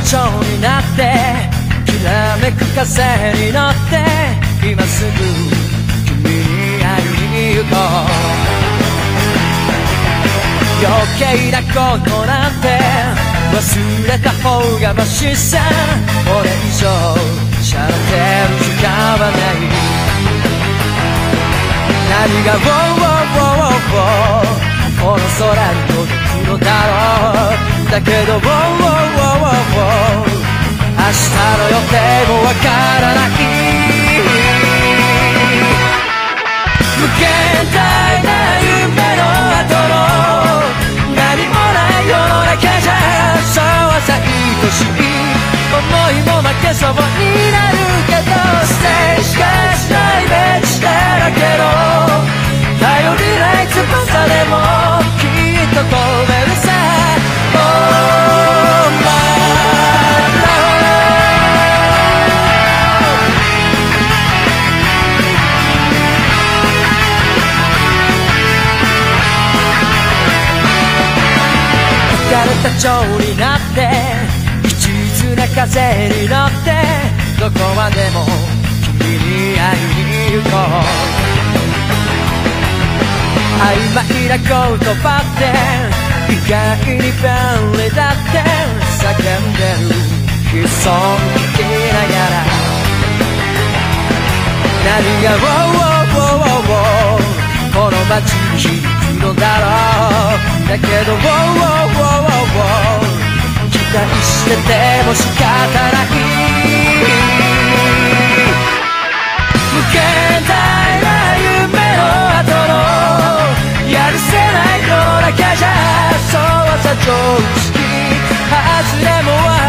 蝶になってきらめく風に乗って今すぐ君に会いに行こう。余計なことなんて忘れた方がマシさ。これ以上しゃれてる時間はない。何がこの空に届くのだろう。だけど明日の予定もわからない。無限大な夢の後の何もない世の中じゃそうは愛しい思いも負けそうになるけどステージがしないベンチだらけの頼りない翼でもきっと飛べるさ。疲れた蝶になって一途な風に乗ってどこまでも君に会いに行こう。曖昧な言葉って意外に便利だって叫んでる悲壮聞きながら何がこの街に響くのだろう。だけど期待してても仕方ない。無限大な夢の後のやるせない世の中じゃそうさ常識外れも